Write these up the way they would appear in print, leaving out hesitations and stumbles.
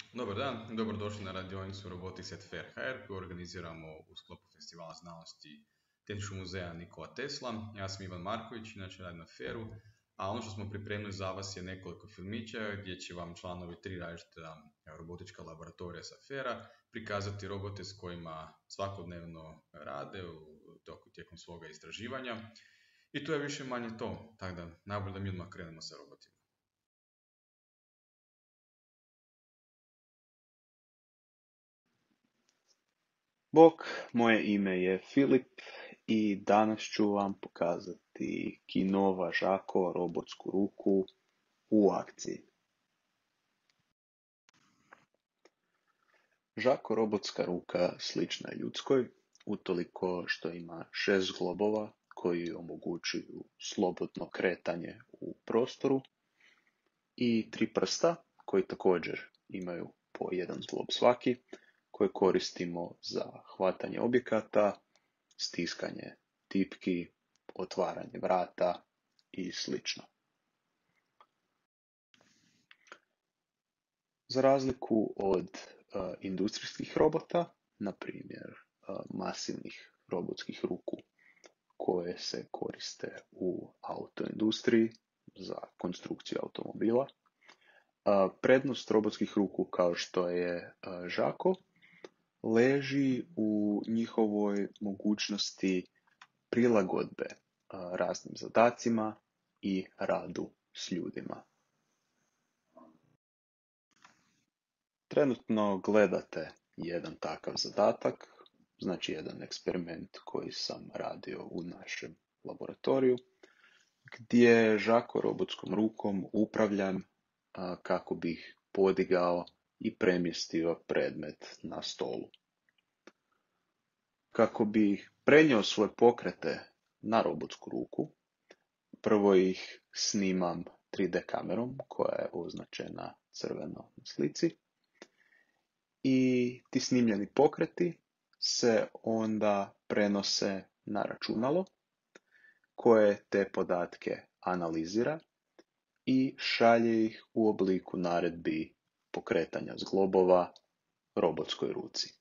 Dobar dan, dobrodošli na radionicu Robotics at Fair HR koju organiziramo u sklopu Festivala znanosti Tehničkog muzeja Nikola Tesla. Ja sam Ivan Marković, inače radim na Fairu, a ono što smo pripremili za vas je nekoliko filmića gdje će vam članovi 3 različita robotička laboratorija sa Faira prikazati robote s kojima svakodnevno rade tijekom svoga istraživanja. I to je više manje to, tako da najbolje da mi odmah krenemo sa robotima. Bok, moje ime je Filip i danas ću vam pokazati Kinova Žako robotsku ruku u akciji. Žako robotska ruka slična je ljudskoj, utoliko što ima 6 zglobova koji omogućuju slobodno kretanje u prostoru i 3 prsta koji također imaju po jedan zglob svaki, koje koristimo za hvatanje objekata, stiskanje tipki, otvaranje vrata i sl. Za razliku od industrijskih robota, na primjer masivnih robotskih ruku koje se koriste u autoindustriji za konstrukciju automobila, prednost robotskih ruku kao što je Žako leži u njihovoj mogućnosti prilagodbe raznim zadacima i radu s ljudima. Trenutno gledate jedan takav zadatak, znači jedan eksperiment koji sam radio u našem laboratoriju, gdje Žako robotskom rukom upravljam kako bih podigao i premjestio predmet na stolu. Kako bih prenio svoje pokrete na robotsku ruku, prvo ih snimam 3D kamerom koja je označena crveno na slici i ti snimljeni pokreti se onda prenose na računalo koje te podatke analizira i šalje ih u obliku naredbi pokretanja zglobova robotskoj ruci.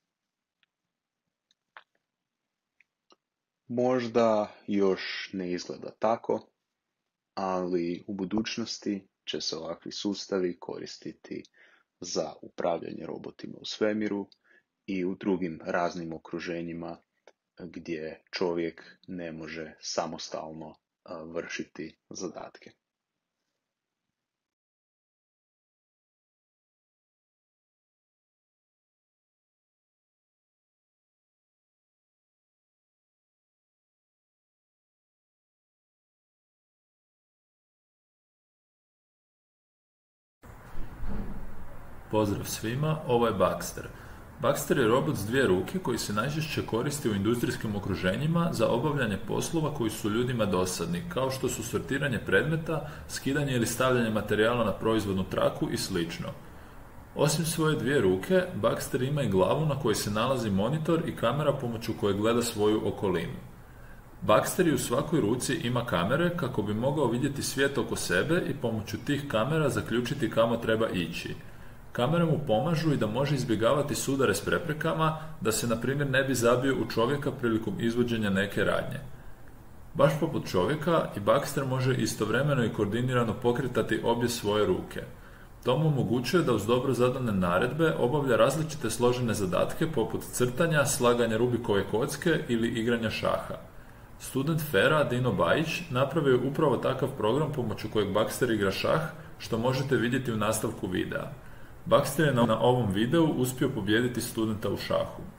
Možda još ne izgleda tako, ali u budućnosti će se ovakvi sustavi koristiti za upravljanje robotima u svemiru i u drugim raznim okruženjima gdje čovjek ne može samostalno vršiti zadatke. Pozdrav svima, ovo je Baxter. Baxter je robot s 2 ruke koji se najčešće koristi u industrijskim okruženjima za obavljanje poslova koji su ljudima dosadni, kao što su sortiranje predmeta, skidanje ili stavljanje materijala na proizvodnu traku i sl. Osim svoje 2 ruke, Baxter ima i glavu na kojoj se nalazi monitor i kamera pomoću koje gleda svoju okolinu. Baxter u svakoj ruci ima kamere kako bi mogao vidjeti svijet oko sebe i pomoću tih kamera zaključiti kamo treba ići. Kamere mu pomažu i da može izbjegavati sudare s preprekama, da se na primjer ne bi zabio u čovjeka prilikom izvođenja neke radnje. Baš poput čovjeka i Baxter može istovremeno i koordinirano pokretati obje svoje ruke. To mu omogućuje da uz dobro zadane naredbe obavlja različite složene zadatke poput crtanja, slaganja Rubikove kocke ili igranja šaha. Student Faira Dino Bajić napravio je upravo takav program pomoću kojeg Baxter igra šah, što možete vidjeti u nastavku videa. Baxter je na ovom videu uspio pobijediti studenta u šahu.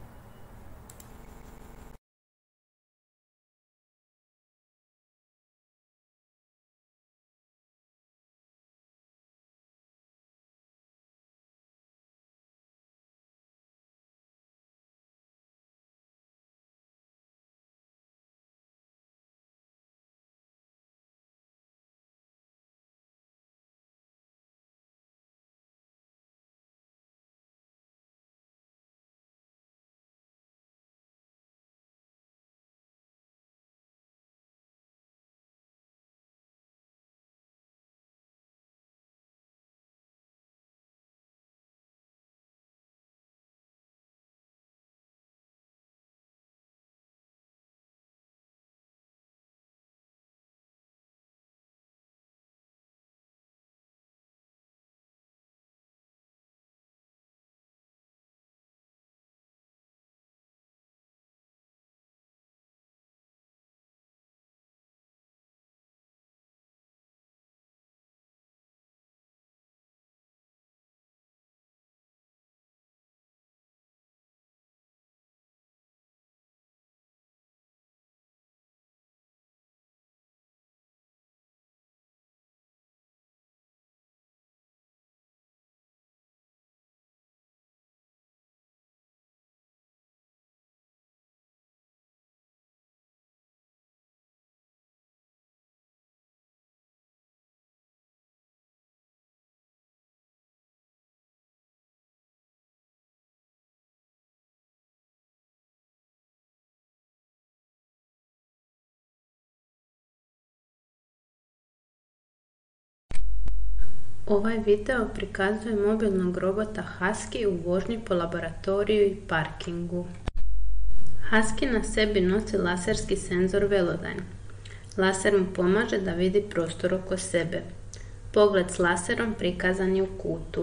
Ovaj video prikazuje mobilnog robota Husky u vožnji po laboratoriju i parkingu. Husky na sebi nosi laserski senzor Velodyne. Laser mu pomaže da vidi prostor oko sebe. Pogled s laserom prikazan je u kutu.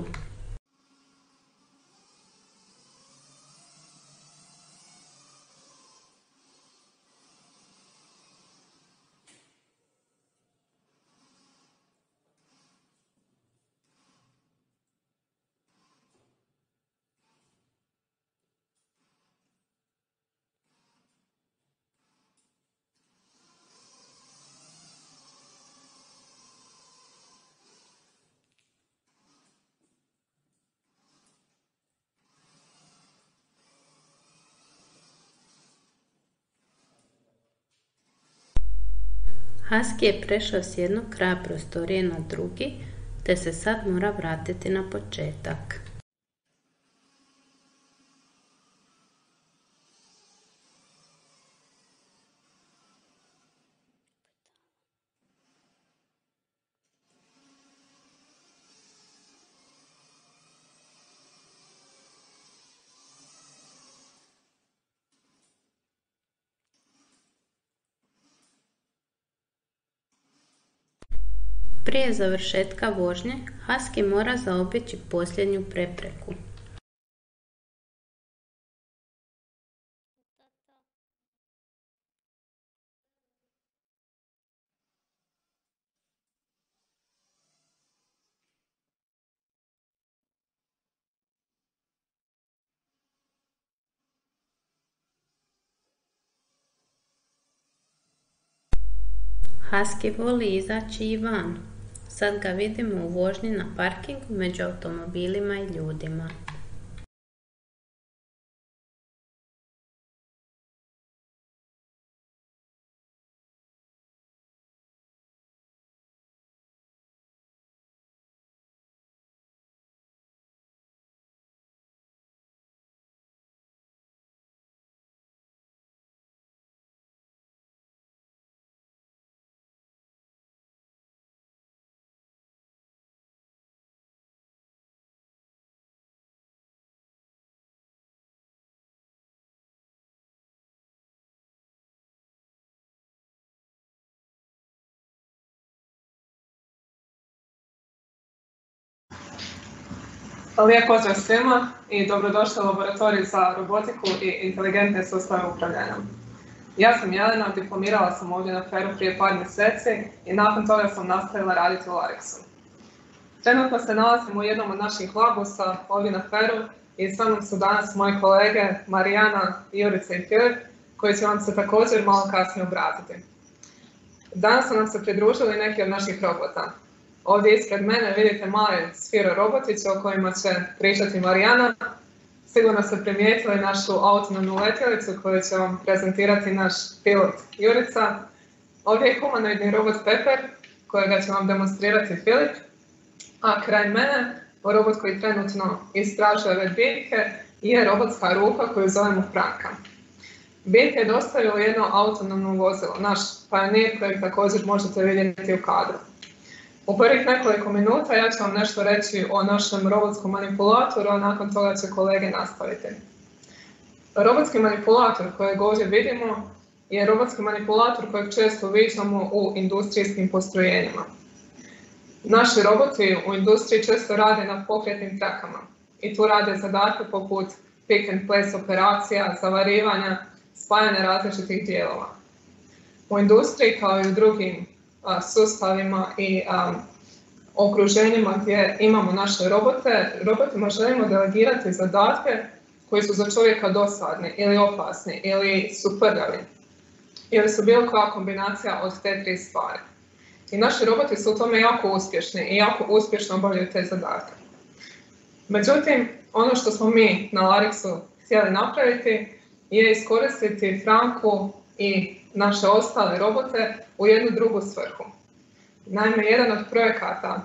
Husky je prešao s jednog kraja prostorije na drugi, te se sad mora vratiti na početak. Prije završetka vožnje, Husky mora zaobići posljednju prepreku. Husky voli izaći i van. Sad ga vidimo u vožnji na parkingu među automobilima i ljudima. Lijep pozdrav svima i dobrodošli u laboratorij za robotiku i inteligentne sustave upravljanja. Ja sam Jelena, diplomirala sam ovdje na FER-u prije par mjeseci i nakon toga sam nastavila raditi u Larixu. Trenutno se nalazim u jednom od naših labusa ovdje na FER-u i sa mnom su danas moji kolege Marijana, Jurica i Filip, koji će vam se također malo kasnije obratiti. Danas su nam se pridružili neki od naših robota. Ovdje ispred mene vidite male Sphero robotiće o kojima će pričati Marijana. Sigurno ste primijetili našu autonomnu letjelicu koju će vam prezentirati naš pilot Jurica. Ovdje je humanoidni robot Pepper kojega će vam demonstrirati Filip. A kraj mene, robot koji trenutno istražuje ove biljke, je robotska ruka koju zovemo Franka. Biljke dostaju jedno autonomno vozilo, naš Pioneer kojeg također možete vidjeti u kadru. U prvih nekoliko minuta ja ću vam nešto reći o našem robotskom manipulatoru, a nakon toga će kolege nastaviti. Robotski manipulator kojeg ovdje vidimo je robotski manipulator kojeg često viđamo u industrijskim postrojenjima. Naši roboti u industriji često rade na pokretnim trakama i tu rade zadatke poput pick and place operacija, zavarivanja, spajanja različitih dijelova. U industriji kao i u drugim sustavima i okruženjima gdje imamo naše robotima želimo delegirati zadatke koji su za čovjeka dosadni ili opasni ili su prljavi ili su bilo koja kombinacija od te tri stvari. I naši roboti su u tome jako uspješni i jako uspješno obavljaju te zadatke. Međutim, ono što smo mi na Larixu htjeli napraviti je iskoristiti Franku i naše ostale robote u jednu drugu svrhu. Naime, jedan od projekata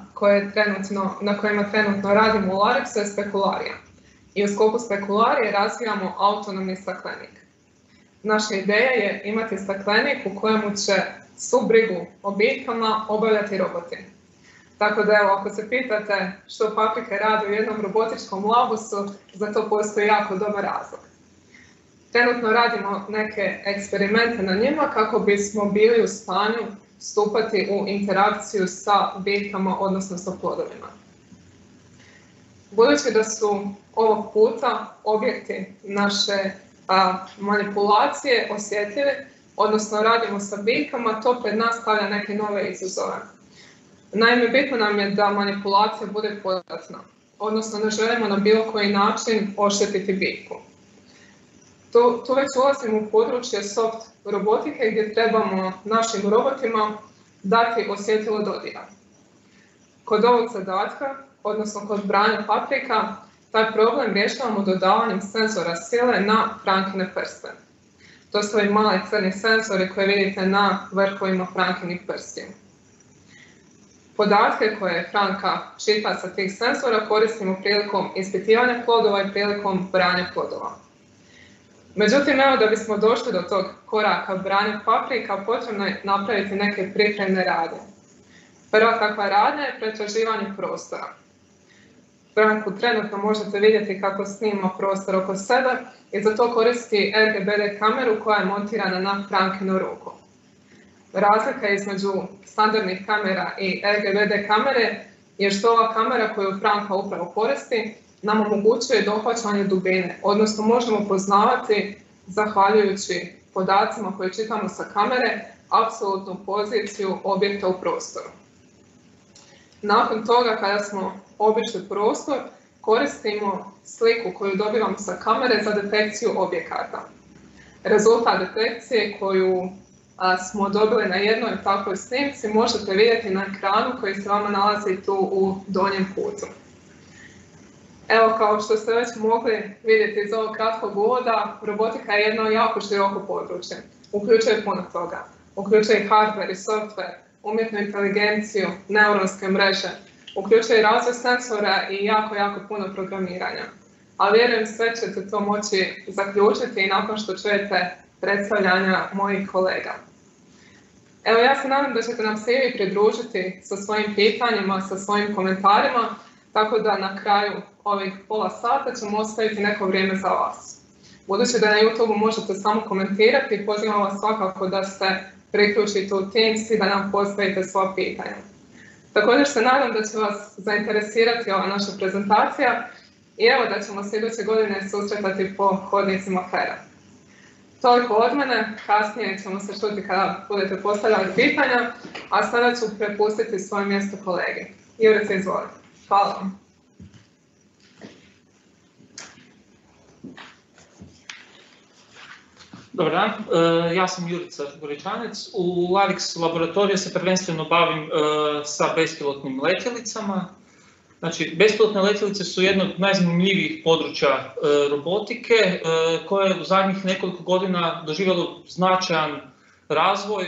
na kojima trenutno radimo u Larixu je spekularija. I u sklopu spekularije razvijamo autonomni staklenik. Naša ideja je imati staklenik u kojemu će svu brigu o biljkama obavljati roboti. Tako da evo, ako se pitate što paprike rade u jednom robotičkom labusu, za to postoji jako dobar razlog. Trenutno radimo neke eksperimente na njima kako bismo bili u stanju stupati u interakciju sa biljkama, odnosno sa plodovima. Budući da su ovog puta objekti naše manipulacije osjetljivi, odnosno radimo sa biljkama, to pred nas stavlja neke nove izazove. Naime, bitno nam je da manipulacija bude podatna, odnosno ne želimo na bilo koji način oštetiti biljku. Tu već ulazimo u područje soft robotike gdje trebamo našim robotima dati osjetljivo dodira. Kod ovog zadatka, odnosno kod branja paprika, taj problem rješavamo dodavanjem senzora sile na Frankine prste. To su ovi mali crni senzori koje vidite na vrhovima Frankinih prstiju. Podatke koje Franka čita sa tih senzora koristimo prilikom ispitivanja plodova i prilikom branja plodova. Međutim, evo da bismo došli do tog koraka branja paprika, potrebno je napraviti neke pripremne radnje. Prva takva radnja je pretraživanje prostora. Franku trenutno možete vidjeti kako snima prostor oko sebe i za to koristi RGBD kameru koja je montirana na Frankinu ruku. Razlika između standardnih kamera i RGBD kamere je što ova kamera koju Franka upravo koristi nam omogućuje dohvaćanje dubine, odnosno možemo poznavati, zahvaljujući podacima koje čitamo sa kamere, apsolutnu poziciju objekta u prostoru. Nakon toga, kada smo obišli prostor, koristimo sliku koju dobivamo sa kamere za detekciju objekata. Rezultat detekcije koju smo dobili na jednoj takvoj snimci možete vidjeti na ekranu koji se vama nalazi tu u donjem kutu. Evo, kao što ste već mogli vidjeti iz ovog kratkog uvoda, robotika je jedno jako široko područje. Uključuje puno toga. Uključuje i hardware i software, umjetnu inteligenciju, neuronske mreže. Uključuje i razvoj senzora i jako puno programiranja. Ali vjerujem sve ćete to moći zaključiti i nakon što čujete predstavljanja mojih kolega. Evo, ja se nadam da ćete nam se i vi pridružiti sa svojim pitanjima, sa svojim komentarima, tako da na kraju ovih pola sata ćemo ostaviti neko vrijeme za vas. Budući da na YouTube možete samo komentirati, pozivam vas svakako da se priključite u Teams i da nam postavite svoja pitanja. Također se nadam da će vas zainteresirati ova naša prezentacija i evo da ćemo se iduće godine susretati po hodnicima FER-a. Toliko od mene, kasnije ćemo se čuti kada budete postavljali pitanja, a sada ću prepustiti svoje mjesto kolegi. Jurica, izvoli. Hvala vam. Dobar dan, ja sam Jurica Goričanec. U Larix laboratoriju se prvenstveno bavim sa bespilotnim letjelicama. Znači, bespilotne letjelice su jedno od najzanimljivijih područja robotike koje je u zadnjih nekoliko godina doživjelo značajan razvoj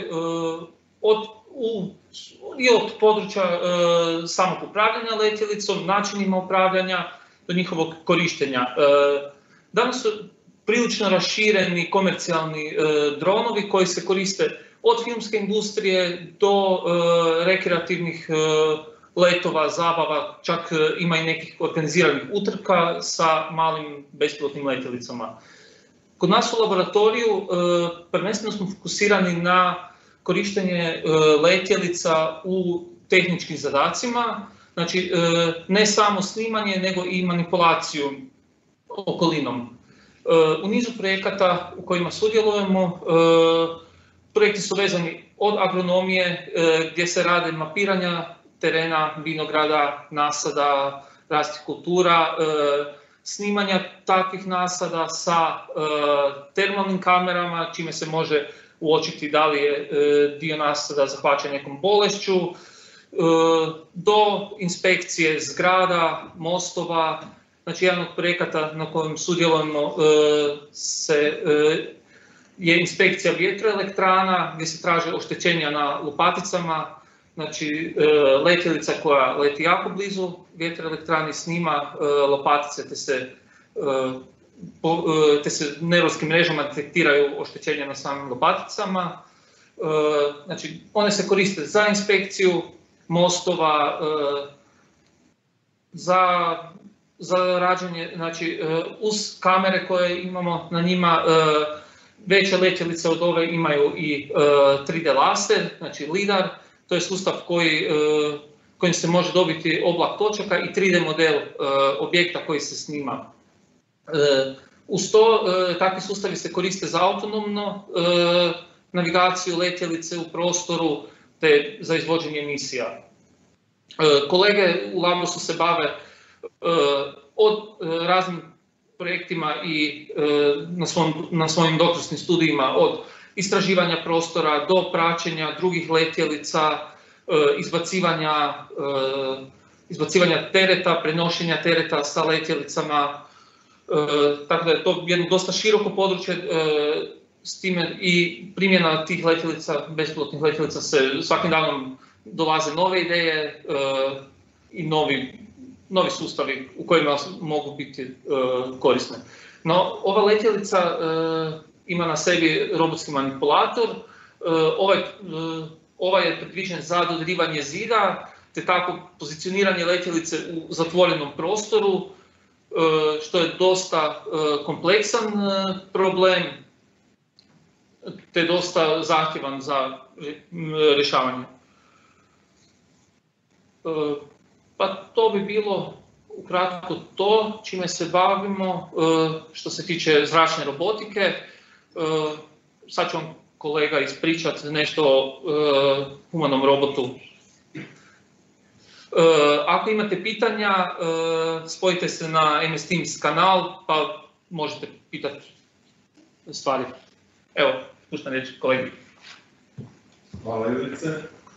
i od područja samog upravljanja letjelicom, načinima upravljanja do njihovog korištenja. Danas su prilično rašireni komercijalni dronovi koji se koriste od filmske industrije do rekreativnih letova, zabava, čak ima i nekih organiziranih utrka sa malim bespilotnim letjelicama. Kod nas u laboratoriju prvenstveno smo fokusirani na korištenje letjelica u tehničkim zadacima, znači ne samo snimanje nego i manipulaciju okolinom. U nizu projekata u kojima sudjelujemo, projekti su vezani od agronomije gdje se rade mapiranja terena, vinograda, nasada, raznih kultura, snimanja takvih nasada sa termalnim kamerama, čime se može uočiti da li je dio nasada zahvaćen nekom bolešću, do inspekcije zgrada, mostova. Znači, jedan od projekata na kojem sudjelujemo je inspekcija vjetroelektrana gdje se traže oštećenja na lopaticama. Znači, letjelica koja leti jako blizu vjetroelektrani snima lopatice te se neuronskim mrežama detektiraju oštećenja na samim lopaticama. Znači, one se koriste za inspekciju, mostova, za rađenje, znači uz kamere koje imamo na njima, veće letjelice od ove imaju i 3D laser, znači lidar, to je sustav kojim se može dobiti oblak točaka i 3D model objekta koji se snima. Uz to, takvi sustavi se koriste za autonomno navigaciju letjelice u prostoru te za izvođenje misija. Kolege u Labosu se bave od raznim projektima i na svojim doktorskim studijima, od istraživanja prostora do praćenja drugih letjelica, izbacivanja tereta, prenošenja tereta sa letjelicama, tako da je to jedno dosta široko područje, s time i primjena tih letjelica, bespilotnih letjelica, se svakim danom dolaze nove ideje i novi sustavi u kojima mogu biti korisne. No, ova letjelica ima na sebi robotski manipulator, ovaj je predviđen za dodirivanje zida, te tako pozicioniranje letjelice u zatvorenom prostoru, što je dosta kompleksan problem, te dosta zahtjevan za rješavanje. Pa to bi bilo ukratko to čime se bavimo što se tiče zračne robotike. Sad ću vam kolega ispričati nešto o humanom robotu. Ako imate pitanja, spojite se na MS Teams kanal pa možete pitati stvari. Evo, puštam riječ kolegi. Hvala Jurice.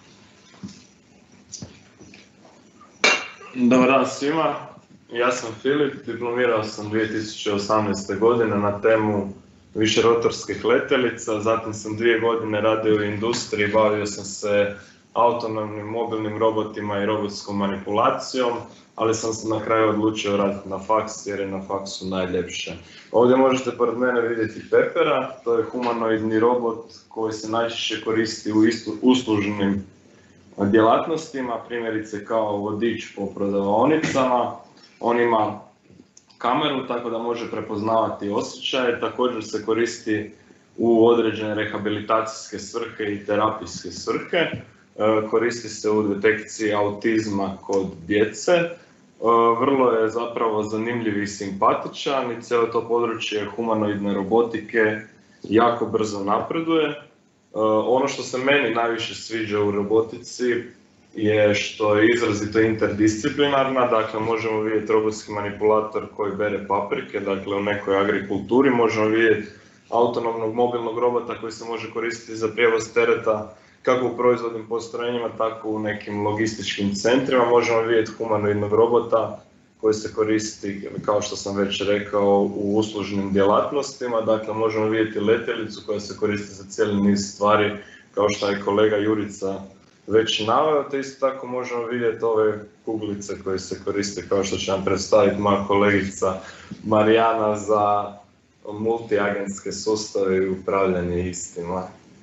Dobar dan svima, ja sam Filip, diplomirao sam 2018. godine na temu višerotorskih letjelica, zatim sam 2 godine radio u industriji, bavio sam se autonomnim mobilnim robotima i robotskom manipulacijom, ali sam se na kraju odlučio raditi na faks jer je na faksu najljepše. Ovdje možete pored mene vidjeti Pepera, to je humanoidni robot koji se najčešće koristi u uslužnim djelatnostima, primjerice kao vodič po prodavaonicama. On ima kameru tako da može prepoznavati osjećaje, također se koristi u određene rehabilitacijske svrhe i terapijske svrhe. Koristi se u detekciji autizma kod djece. Vrlo je zapravo zanimljiv i simpatičan i cijelo to područje humanoidne robotike jako brzo napreduje. Ono što se meni najviše sviđa u robotici je što je izrazito interdisciplinarna, dakle možemo vidjeti robotski manipulator koji bere paprike, dakle u nekoj agrikulturi, možemo vidjeti autonomnog mobilnog robota koji se može koristiti za prijevoz tereta kako u proizvodnim postrojenjima, tako u nekim logističkim centrima, možemo vidjeti humanoidnog robota koji se koristi, kao što sam već rekao, u uslužnim djelatnostima. Dakle, možemo vidjeti letjelicu koja se koristi za cijeli niz stvari, kao što je kolega Jurica već naveo, te isto tako možemo vidjeti ove kuglice koje se koriste, kao što će nam predstaviti moja kolegica Marijana, za multiagentske sustave i upravljanje istima.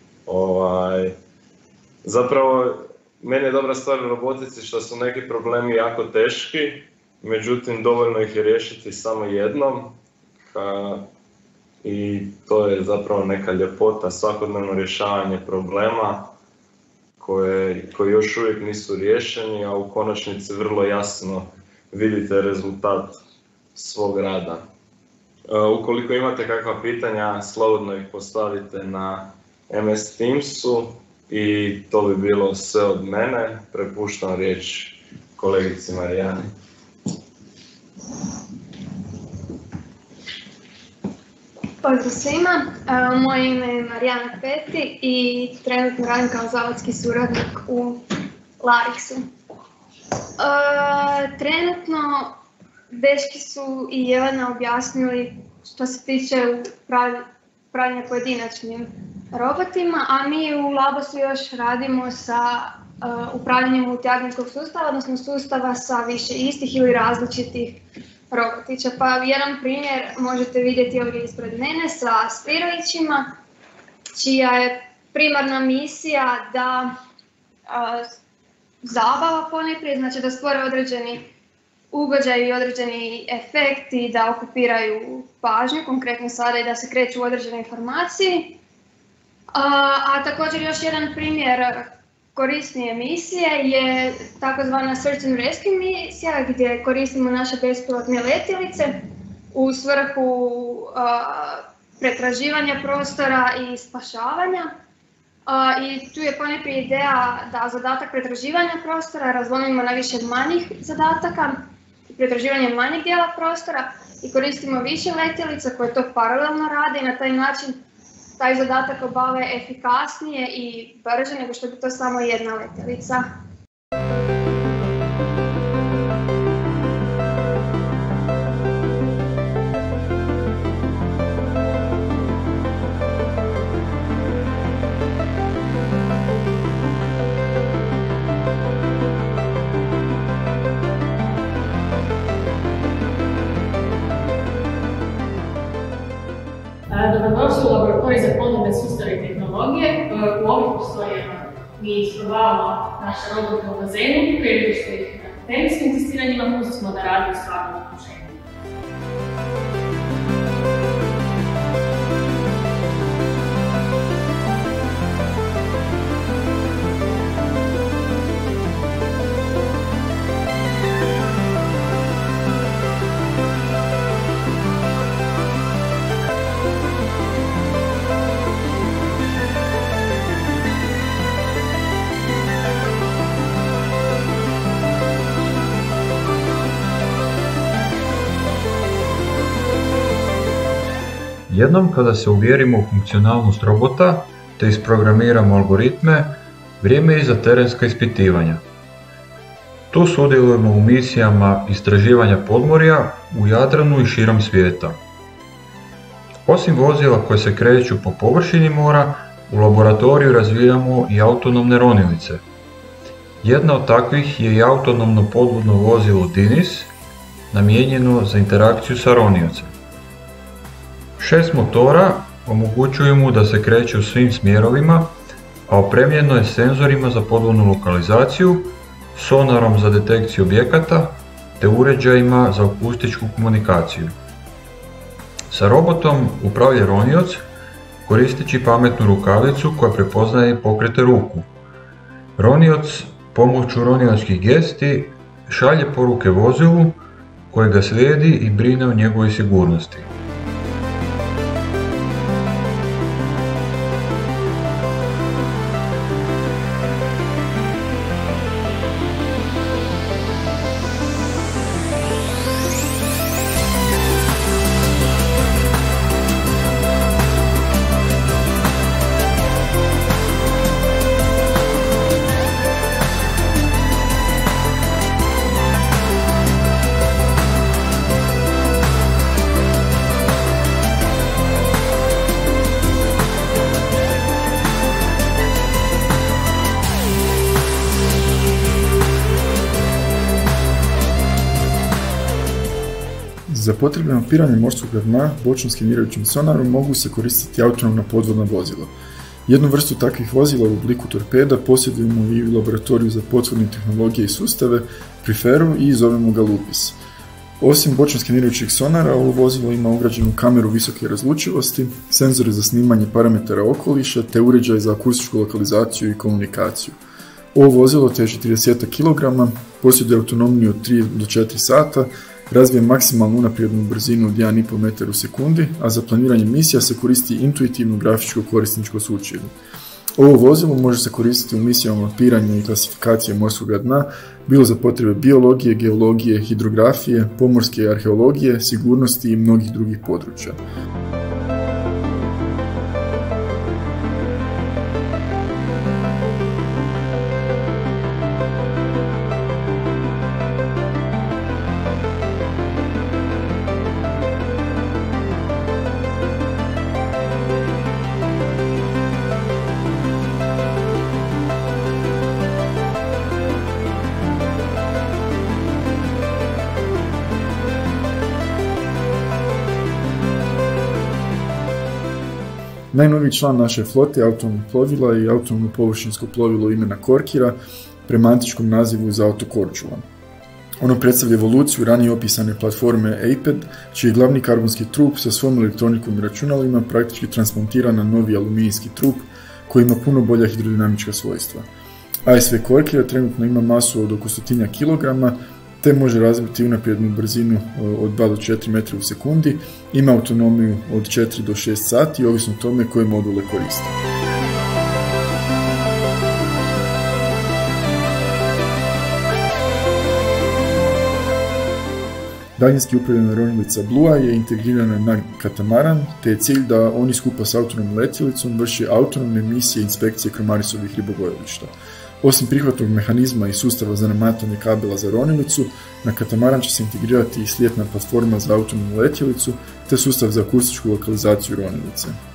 Zapravo, meni je dobra stvar u robotici što su neki problemi jako teški, međutim dovoljno ih je riješiti samo jednom i to je zapravo neka ljepota, svakodnevno rješavanje problema koji još uvijek nisu riješeni, a u konačnici vrlo jasno vidite rezultat svog rada. Ukoliko imate kakva pitanja, slobodno ih postavite na MS Teamsu i to bi bilo sve od mene. Prepuštam riječ kolegici Marijani. Pozdrav svima, moje ime je Marijana Peti i trenutno radim kao zavodski suradnik u Larixu. Trenutno dečki su i Jelena objasnili što se tiče upravljanja pojedinačnim robotima, a mi u Labosu još radimo sa upravljanjem multiagentskog sustava, odnosno sustava sa više istih ili različitih robotića. Pa jedan primjer možete vidjeti ovdje ispred mene sa Spirovićima, čija je primarna misija da zabava ponajprije, znači da stvore određeni ugođaj i određeni efekti, da okupiraju pažnju, konkretno sada i da se kreću u određene informacije. A također još jedan primjer korisnije misije je takozvana Search and Rescue misija gdje koristimo naše bespilotne letjelice u svrhu pretraživanja prostora i spašavanja. I tu je ponajprije ideja da zadatak pretraživanja prostora razlomimo na više manjih zadataka, pretraživanje manjeg dijela prostora i koristimo više letjelica koje to paralelno rade i na taj način taj zadatak obave efikasnije i brže nego što bi to samo jedna letjelica. Dobrodošli u laboratorij za podvodne sustave i tehnologije. U ovim prostorijama mi isprobavamo naše robote u bazenu, prije nego što ih na terenijskim testiranjima pustimo da radi u stvarnom okruženju. Jednom kada se uvjerimo u funkcionalnost robota te isprogramiramo algoritme, vrijeme je za terenska ispitivanja. Tu sudjelujemo u misijama istraživanja podmorja u Jadranu i širom svijeta. Osim vozila koje se kreću po površini mora, u laboratoriju razvijamo i autonomne ronilice. Jedna od takvih je i autonomno podvodno vozilo Dinis, namijenjeno za interakciju sa roniocem. 6 motora omogućuju mu da se kreće u svim smjerovima, a opremljeno je senzorima za podvodnu lokalizaciju, sonarom za detekciju objekata te uređajima za akustičku komunikaciju. Sa robotom upravlja ronioc koristeći pametnu rukavicu koja prepoznaje pokrete ruku. Ronioc pomoću roniočkih gesti šalje poruke vozilu koje ga slijedi i brine o njegovoj sigurnosti. Za potrebe mapiranja morskog dna bočnim mirajućim sonarom mogu se koristiti autonomna podvodna vozila. Jednu vrstu takvih vozila u obliku torpeda posjedujemo i u laboratoriju za podvodne tehnologije i sustave pri FER-u i zovemo ga Lupis. Osim bočno skenirajućih sonara, ovo vozilo ima ugrađenu kameru visoke razlučivosti, senzore za snimanje parametara okoliša te uređaj za akustičku lokalizaciju i komunikaciju. Ovo vozilo teži 30 kg, posjeduje autonomiju od 3 do 4 sata, razvije maksimalnu unaprijednu brzinu od 1,5 metar u sekundi, a za planiranje misija se koristi intuitivno grafičko korisničko sučelje. Ovo vozilo može se koristiti u misijama mapiranja i klasifikacije morskog dna, bilo za potrebe biologije, geologije, hidrografije, pomorske arheologije, sigurnosti i mnogih drugih područja. Najnoviji član naše flote je autonomno plovila i autonomno površinsko plovilo imena Korkira, prema antičkom nazivu za auto Korčulan. Ono predstavlja evoluciju ranije opisane platforme iPad, čiji je glavni karbonski trup sa svom elektronikom i računalima praktički transplantiran na novi aluminijski trup koji ima puno bolja hidrodinamička svojstva. ASV Korkija trenutno ima masu od oko 100 kg, te može razviti unaprednu brzinu od 2 do 4 metra u sekundi, ima autonomiju od 4 do 6 sati, ovisno o tome koje module koriste. Daljinski upravljena ronilica Blua je integrirana na katamaran, te je cilj da oni skupa s autonomnom letjelicom vrše autonomne misije inspekcije Kromarisovih ribogojilišta. Osim prihvatnog mehanizma i sustava za namatanje kabela za ronilicu, na katamaran će se integrirati i slijetna platforma za autonomnu letjelicu, te sustav za akustičku lokalizaciju ronilice.